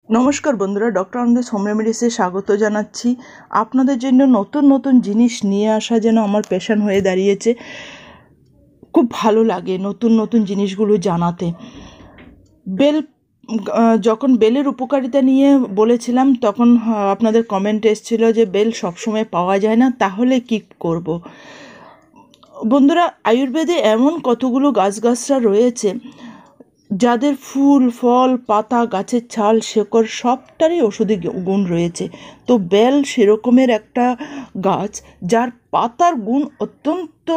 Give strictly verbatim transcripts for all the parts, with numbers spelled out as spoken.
নমস্কার বন্ধুরা, doctor Anandi home রেমেডিসে স্বাগত জানাচ্ছি। আপনাদের জন্য নতুন নতুন জিনিস নিয়ে আসা যেন আমার প্যাশন হয়ে দাঁড়িয়েছে। খুব ভালো লাগে নতুন নতুন জিনিসগুলো জানাতে। বেল যখন বেলের উপকারিতা নিয়ে বলেছিলাম তখন আপনাদের কমেন্ট এসেছিল যে বেল সবসময় পাওয়া যায় না, তাহলে কি করব। বন্ধুরা, আয়ুর্বেদে এমন কতগুলো গাছগাছরা রয়েছে যাদের ফুল, ফল, পাতা, গাছের ছাল, শেকড় সবটারই ওষুধি গুণ রয়েছে। তো বেল সেরকমের একটা গাছ যার পাতার গুণ অত্যন্ত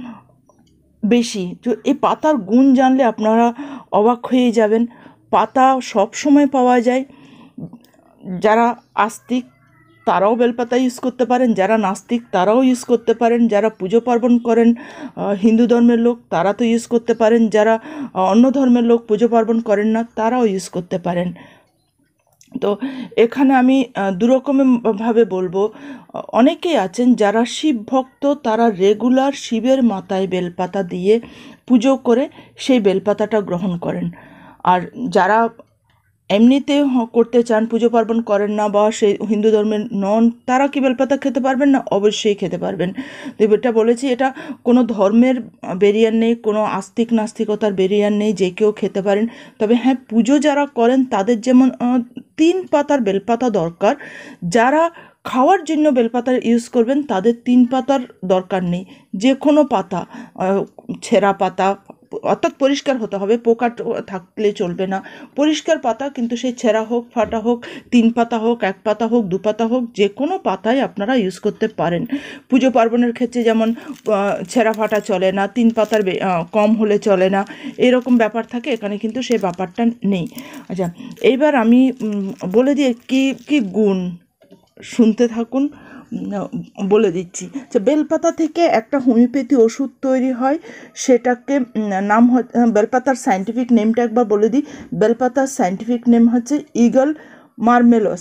বেশি। তো এই পাতার গুণ জানলে আপনারা অবাক হয়ে যাবেন। পাতা সব সময় পাওয়া যায়। যারা আস্তিক তারাও বেলপাতা ইউজ করতে পারেন, যারা নাস্তিক তারাও ইউজ করতে পারেন, যারা পুজো পার্বণ করেন হিন্দু ধর্মের লোক তারা তো ইউজ করতে পারেন, যারা অন্য ধর্মের লোক পুজো পার্বণ করেন না তারাও ইউজ করতে পারেন। তো এখানে আমি দুরকমভাবে বলবো। অনেকেই আছেন যারা শিব ভক্ত, তারা রেগুলার শিবের মাথায় বেলপাতা দিয়ে পুজো করে সেই বেলপাতাটা গ্রহণ করেন। আর যারা এমনিতে করতে চান, পুজো পার্বণ করেন না বা সেই হিন্দু ধর্মের নন, তারা কি বেলপাতা খেতে পারবেন না? অবশ্যই খেতে পারবেন। তো এটা বলেছি, এটা কোনো ধর্মের বেরিয়ার নেই, কোনো আস্তিক নাস্তিকতার বেরিয়ার নেই, যে কেউ খেতে পারেন। তবে হ্যাঁ, পুজো যারা করেন তাদের যেমন তিন পাতার বেলপাতা দরকার। যারা খাওয়ার জন্য বেলপাতা ইউজ করবেন তাদের তিন পাতার দরকার নেই। যে কোনো পাতা, ছেঁড়া পাতা, অর্থাৎ পরিষ্কার হতে হবে, পোকা থাকলে চলবে না। পরিষ্কার পাতা, কিন্তু সেই ছেঁড়া হোক, ফাটা হোক, তিন পাতা হোক, এক পাতা হোক, দু পাতা হোক, যে কোনো পাতায় আপনারা ইউজ করতে পারেন। পুজো পার্বণের ক্ষেত্রে যেমন ছেঁড়া ফাটা চলে না, তিন পাতার কম হলে চলে না, এরকম ব্যাপার থাকে। এখানে কিন্তু সেই ব্যাপারটা নেই। আচ্ছা, এইবার আমি বলে দিই কি কি গুণ, শুনতে থাকুন, বলে দিচ্ছি। যে বেলপাতা থেকে একটা হোমিওপ্যাথি ওষুধ তৈরি হয়, সেটাকে নাম বেলপাতার সায়েন্টিফিক নেমটা একবার বলে দিই। বেলপাতার সায়েন্টিফিক নেম হচ্ছে ইগল মার্মেলস।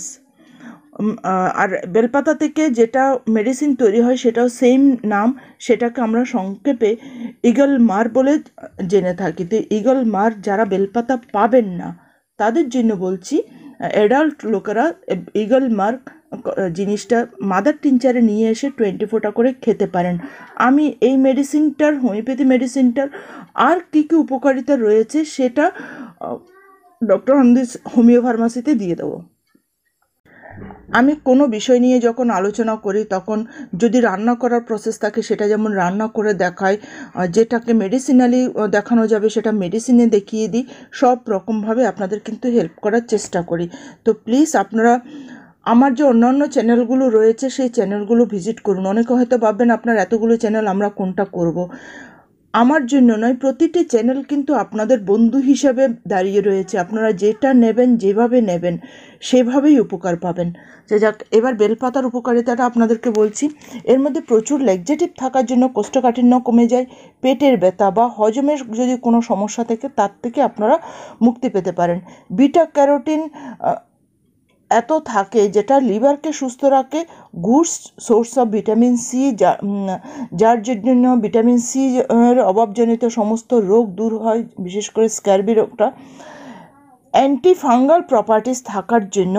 আর বেলপাতা থেকে যেটা মেডিসিন তৈরি হয় সেটাও সেম নাম, সেটাকে আমরা সংক্ষেপে ইগল মার বলে জেনে থাকি। তো ইগল মার যারা বেলপাতা পাবেন না তাদের জন্য বলছি, অ্যাডাল্ট লোকেরা ইগল মার জিনিসটা মাদার টিনচারে নিয়ে এসে টোয়েন্টি ফোরটা করে খেতে পারেন। আমি এই মেডিসিনটার, হোমিওপ্যাথি মেডিসিনটার আর কী কী উপকারিতা রয়েছে সেটা ডক্টর আনন্দি হোমিও ফার্মাসিতে দিয়ে দেবো। আমি কোনো বিষয় নিয়ে যখন আলোচনা করি তখন যদি রান্না করার প্রসেস থাকে সেটা যেমন রান্না করে দেখায়, যেটাকে মেডিসিনালি দেখানো যাবে সেটা মেডিসিনে দেখিয়ে দিই। সব রকমভাবে আপনাদের কিন্তু হেল্প করার চেষ্টা করি। তো প্লিজ আপনারা আমার যে অন্যান্য চ্যানেলগুলো রয়েছে সেই চ্যানেলগুলো ভিজিট করুন। অনেকে হয়তো ভাববেন আপনার এতগুলো চ্যানেল আমরা কোনটা করব। আমার জন্য নয়, প্রতিটি চ্যানেল কিন্তু আপনাদের বন্ধু হিসাবে দাঁড়িয়ে রয়েছে। আপনারা যেটা নেবেন, যেভাবে নেবেন, সেভাবেই উপকার পাবেন। যে যাক, এবার বেলপাতার উপকারিতাটা আপনাদেরকে বলছি। এর মধ্যে প্রচুর ল্যাক্সেটিভ থাকার জন্য কোষ্ঠকাঠিন্য কমে যায়। পেটের ব্যথা বা হজমের যদি কোনো সমস্যা থাকে তার থেকে আপনারা মুক্তি পেতে পারেন। বিটা ক্যারোটিন এত থাকে যেটা লিভারকে সুস্থ রাখে। Good source of vitamin C, যার জন্য ভিটামিন সি এর অভাবজনিত সমস্ত রোগ দূর হয়, বিশেষ করে স্ক্যারবি রোগটা। অ্যান্টি ফাঙ্গাল প্রপার্টিস থাকার জন্য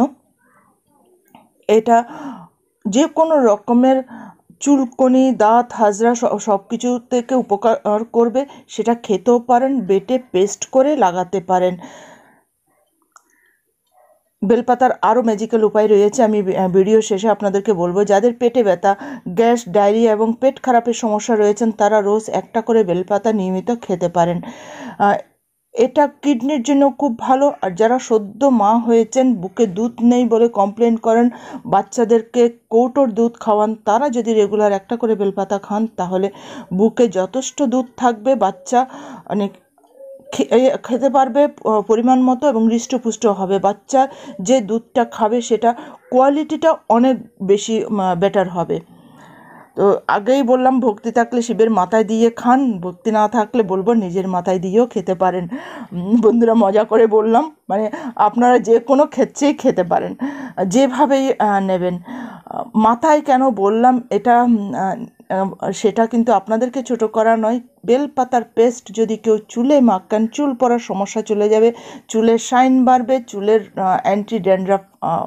এটা যে কোনো রকমের চুলকনি, দাঁত, হাজরা সব কিছু থেকে উপকার করবে। সেটা খেতেও পারেন, বেটে পেস্ট করে লাগাতে পারেন। বেলপাতার আরও ম্যাজিক্যাল উপায় রয়েছে, আমি ভিডিও শেষে আপনাদেরকে বলবো। যাদের পেটে ব্যথা, গ্যাস, ডায়রিয়া এবং পেট খারাপের সমস্যা রয়েছেন তারা রোজ একটা করে বেলপাতা নিয়মিত খেতে পারেন। এটা কিডনির জন্য খুব ভালো। আর যারা সদ্য মা হয়েছেন, বুকে দুধ নেই বলে কমপ্লেন করেন, বাচ্চাদেরকে কৌটোর দুধ খাওয়ান, তারা যদি রেগুলার একটা করে বেলপাতা খান তাহলে বুকে যথেষ্ট দুধ থাকবে, বাচ্চা অনেক খেতে পারবে পরিমাণ মতো এবং হৃষ্টপুষ্ট হবে। বাচ্চা যে দুধটা খাবে সেটা কোয়ালিটিটা অনেক বেশি বেটার হবে। তো আগেই বললাম, ভক্তি থাকলে শিবের মাথায় দিয়ে খান, ভক্তি না থাকলে বলবো নিজের মাথায় দিয়েও খেতে পারেন। বন্ধুরা, মজা করে বললাম, মানে আপনারা যে কোনো ক্ষেত্রেই খেতে পারেন, যেভাবেই নেবেন। মাথায় কেন বললাম, এটা সেটা কিন্তু আপনাদেরকে ছোট করা নয়। বেলপাতার পেস্ট যদি কেউ চুলে মাখান, চুল পড়ার সমস্যা চলে যাবে, চুলের শাইন বাড়বে, চুলের অ্যান্টি ড্যান্ড্রাফ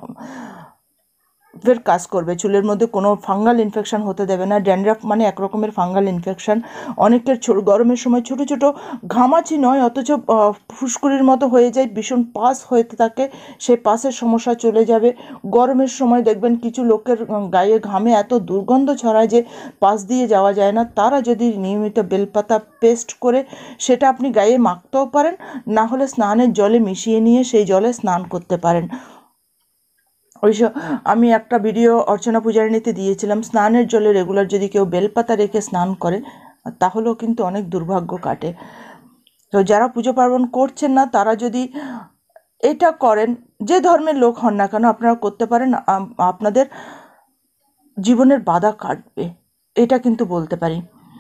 ফের কাজ করবে, চুলের মধ্যে কোনো ফাঙ্গাল ইনফেকশন হতে দেবে না। ড্যান্ড্রাফ মানে এক রকমের ফাঙ্গাল ইনফেকশন। অনেকের গরমের সময় ছোট ছোট ঘামাচি নয়, অথচ ফুসকুড়ির মতো হয়ে যায়, ভীষণ পাস হতে থাকে, সেই পাসের সমস্যা চলে যাবে। গরমের সময় দেখবেন কিছু লোকের গায়ে ঘামে এত দুর্গন্ধ ছড়ায় যে পাস দিয়ে যাওয়া যায় না। তারা যদি নিয়মিত বেলপাতা পেস্ট করে সেটা আপনি গায়ে মাখতেও পারেন, না হলে স্নানের জলে মিশিয়ে নিয়ে সেই জলে স্নান করতে পারেন। ওইসব আমি একটা ভিডিও অর্চনা পূজারিনীতে দিয়েছিলাম, স্নানের জলে রেগুলার যদি কেউ বেলপাতা রেখে স্নান করে তাহলেও কিন্তু অনেক দুর্ভাগ্য কাটে। তো যারা পুজো পার্বণ করছেন না তারা যদি এটা করেন, যে ধর্মের লোক হন না কেন আপনারা করতে পারেন, আপনাদের জীবনের বাধা কাটবে, এটা কিন্তু বলতে পারি।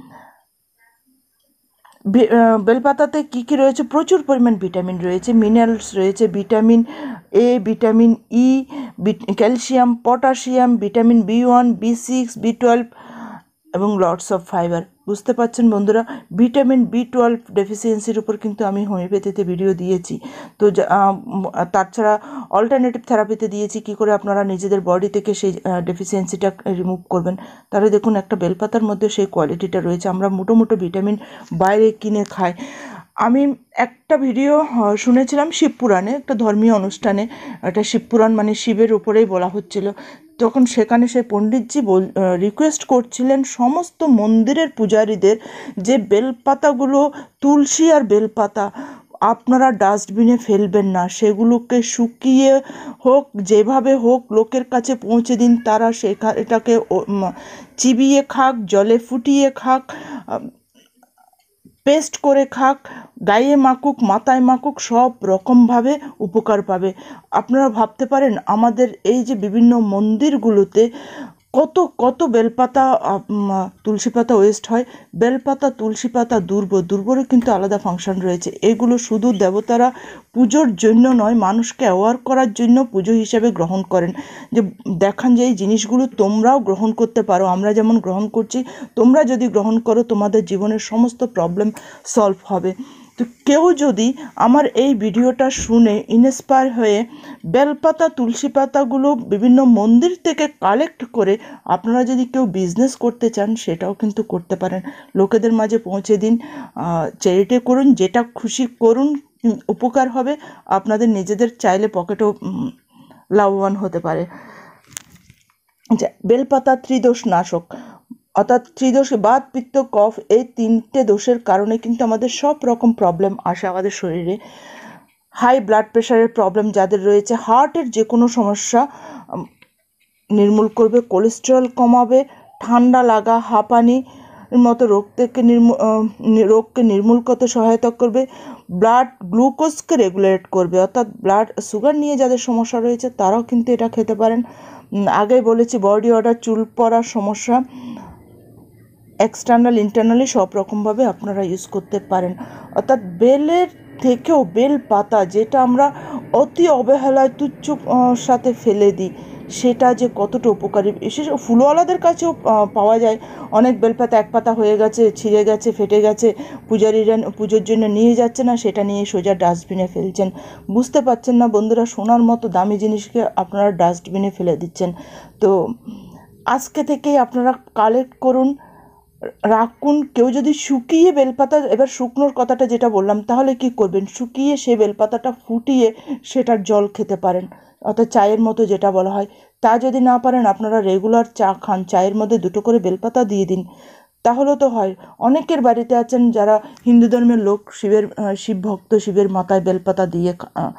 বেলপাতাতে কী কী রয়েছে? প্রচুর পরিমাণ ভিটামিন রয়েছে, মিনারেলস রয়েছে, vitamin A, vitamin E, calcium, potassium, vitamin B one, B six, B twelve এবং লটস অফ ফাইবার। বুঝতে পারছেন বন্ধুরা, ভিটামিন বি টুয়েলভ ডেফিসিয়েন্সির উপর কিন্তু আমি হোমিওপ্যাথিতে ভিডিও দিয়েছি। তো তাছাড়া অল্টারনেটিভ থেরাপিতে দিয়েছি কী করে আপনারা নিজেদের বডি থেকে সেই ডেফিসিয়েন্সিটা রিমুভ করবেন। তাহলে দেখুন একটা বেলপাতার মধ্যে সেই কোয়ালিটিটা রয়েছে। আমরা মোটো মোটো ভিটামিন বাইরে কিনে খাই। আমি একটা ভিডিও শুনেছিলাম শিবপুরাণে, একটা ধর্মীয় অনুষ্ঠানে, একটা শিবপুরাণ মানে শিবের উপরেই বলা হচ্ছিল। তখন সেখানে সেই পণ্ডিতজি বল রিকোয়েস্ট করছিলেন সমস্ত মন্দিরের পূজারীদের যে বেলপাতাগুলো, তুলসী আর বেলপাতা আপনারা ডাস্টবিনে ফেলবেন না, সেগুলোকে শুকিয়ে হোক যেভাবে হোক লোকের কাছে পৌঁছে দিন। তারা সেখা এটাকে চিবিয়ে খাক, জলে ফুটিয়ে খাক, পেস্ট করে খাক, গায়ে মাখুক, মাথায় মাখুক, সব রকমভাবে উপকার পাবে। আপনারা ভাবতে পারেন আমাদের এই যে বিভিন্ন মন্দিরগুলোতে কত কত বেলপাতা, তুলসী পাতা ওয়েস্ট হয়। বেলপাতা, তুলসী পাতা, দুর্ব দুর্বরও কিন্তু আলাদা ফাংশন রয়েছে। এগুলো শুধু দেবতারা পুজোর জন্য নয়, মানুষকে অ্যাওয়ার করার জন্য পুজো হিসেবে গ্রহণ করেন, যে দেখান যে এই জিনিসগুলো তোমরাও গ্রহণ করতে পারো, আমরা যেমন গ্রহণ করছি তোমরা যদি গ্রহণ করো তোমাদের জীবনের সমস্ত প্রবলেম সলভ হবে। তো কেউ যদি আমার এই ভিডিওটা শুনে ইন্সপায়ার হয়ে বেলপাতা, তুলসী পাতাগুলো বিভিন্ন মন্দির থেকে কালেক্ট করে আপনারা যদি কেউ বিজনেস করতে চান সেটাও কিন্তু করতে পারেন, লোকেদের মাঝে পৌঁছে দিন, চ্যারিটি করুন, যেটা খুশি করুন, উপকার হবে, আপনাদের নিজেদের চাইলে পকেটও লাভবান হতে পারে। বেলপাতা ত্রিদোষ নাশক, অর্থাৎ ত্রিদোষ বাত, পিত্ত, কফ, এই তিনটে দোষের কারণে কিন্তু আমাদের সব রকম প্রবলেম আসে আমাদের শরীরে। হাই ব্লাড প্রেশারের প্রবলেম যাদের রয়েছে, হার্টের যে কোনো সমস্যা নির্মূল করবে, কোলেস্টেরল কমাবে, ঠান্ডা লাগা, হাঁপানি মতো রোগ থেকে নির্মূল রোগকে নির্মূল করতে সহায়তা করবে, ব্লাড গ্লুকোজকে রেগুলেট করবে, অর্থাৎ ব্লাড সুগার নিয়ে যাদের সমস্যা রয়েছে তারাও কিন্তু এটা খেতে পারেন। আগেই বলেছি বডি অর্ডার, চুল পড়ার সমস্যা, এক্সটার্নাল ইন্টারনালি সব রকমভাবে আপনারা ইউজ করতে পারেন। অর্থাৎ বেলের থেকেও বেল পাতা যেটা আমরা অতি অবহেলায় তুচ্ছ সাথে ফেলে দিই, সেটা যে কতটা উপকারী, বিশেষ ফুলওয়ালাদের কাছেও পাওয়া যায়। অনেক বেলপাতা এক পাতা হয়ে গেছে, ছিঁড়ে গেছে, ফেটে গেছে, পূজারীরা পুজোর জন্য নিয়ে যাচ্ছে না, সেটা নিয়ে সোজা ডাস্টবিনে ফেলছেন। বুঝতে পারছেন না বন্ধুরা, সোনার মতো দামি জিনিসকে আপনারা ডাস্টবিনে ফেলে দিচ্ছেন। তো আজকে থেকেই আপনারা কালেক্ট করুন, রাখুন। কেউ যদি শুকিয়ে বেলপাতা, এবার শুকনোর কথাটা যেটা বললাম, তাহলে কি করবেন, শুকিয়ে সে বেলপাতাটা ফুটিয়ে সেটার জল খেতে পারেন, অর্থাৎ চায়ের মতো যেটা বলা হয়। তা যদি না পারেন আপনারা রেগুলার চা খান, চায়ের মধ্যে দুটো করে বেলপাতা দিয়ে দিন, তাহলেও তো হয়। অনেকের বাড়িতে আছেন যারা হিন্দু ধর্মের লোক, শিবের শিব ভক্ত, শিবের মাথায় বেলপাতা দিয়ে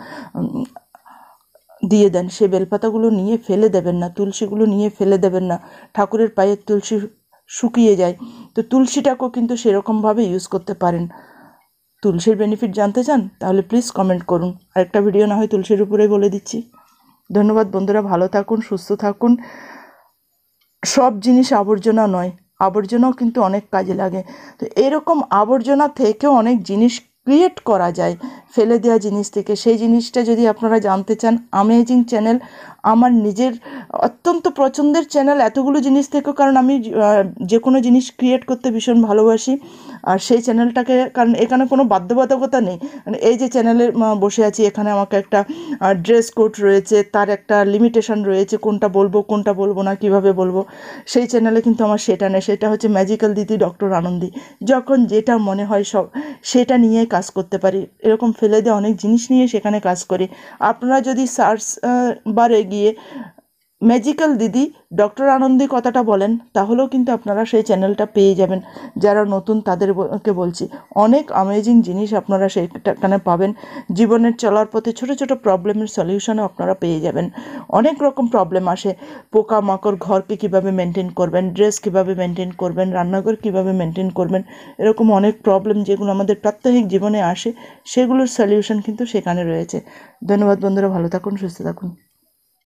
দিয়ে দেন, সে বেলপাতাগুলো নিয়ে ফেলে দেবেন না, তুলসীগুলো নিয়ে ফেলে দেবেন না। ঠাকুরের পায়ের তুলসী শুকিয়ে যায়, তো তুলসীটাকেও কিন্তু সেরকমভাবে ইউজ করতে পারেন। তুলসীর বেনিফিট জানতে চান তাহলে প্লিজ কমেন্ট করুন, আরেকটা ভিডিও না হয় তুলসীর উপরেই বলে দিচ্ছি। ধন্যবাদ বন্ধুরা, ভালো থাকুন, সুস্থ থাকুন। সব জিনিস আবর্জনা নয়, আবর্জনাও কিন্তু অনেক কাজে লাগে। তো এরকম আবর্জনা থেকেও অনেক জিনিস ক্রিয়েট করা যায় ফেলে দেওয়া জিনিস থেকে, সেই জিনিসটা যদি আপনারা জানতে চান, অ্যামেজিং চ্যানেল আমার নিজের অত্যন্ত পছন্দের চ্যানেল এতগুলো জিনিস থেকেও, কারণ আমি যে কোনো জিনিস ক্রিয়েট করতে ভীষণ ভালোবাসি। আর সেই চ্যানেলটাকে, কারণ এখানে কোনো বাধ্যবাধকতা নেই, মানে এই যে চ্যানেলে বসে আছি, এখানে আমাকে একটা ড্রেস কোড রয়েছে, তার একটা লিমিটেশন রয়েছে, কোনটা বলবো কোনটা বলবো না, কিভাবে বলবো। সেই চ্যানেলে কিন্তু আমার সেটা নেই, সেটা হচ্ছে ম্যাজিক্যাল দিদি ডক্টর আনন্দী। যখন যেটা মনে হয় সব সেটা নিয়ে কাজ করতে পারি, এরকম ফেলে দেওয়া অনেক জিনিস নিয়ে সেখানে কাজ করি। আপনারা যদি সার্চ বারে গিয়ে ম্যাজিক্যাল দিদি ডক্টর আনন্দী কথাটা বলেন, তাহলেও কিন্তু আপনারা সেই চ্যানেলটা পেয়ে যাবেন। যারা নতুন তাদেরকে বলছি, অনেক অ্যামেজিং জিনিস আপনারা সেইখানে পাবেন। জীবনের চলার পথে ছোটো ছোটো প্রবলেমের সলিউশনও আপনারা পেয়ে যাবেন। অনেক রকম প্রবলেম আসে, পোকামাকড় ঘরকে কীভাবে মেনটেন করবেন, ড্রেস কীভাবে মেনটেন করবেন, রান্নাঘর কীভাবে মেনটেন করবেন, এরকম অনেক প্রবলেম যেগুলো আমাদের প্রাত্যহিক জীবনে আসে, সেগুলোর সলিউশন কিন্তু সেখানে রয়েছে। ধন্যবাদ বন্ধুরা, ভালো থাকুন, সুস্থ থাকুন।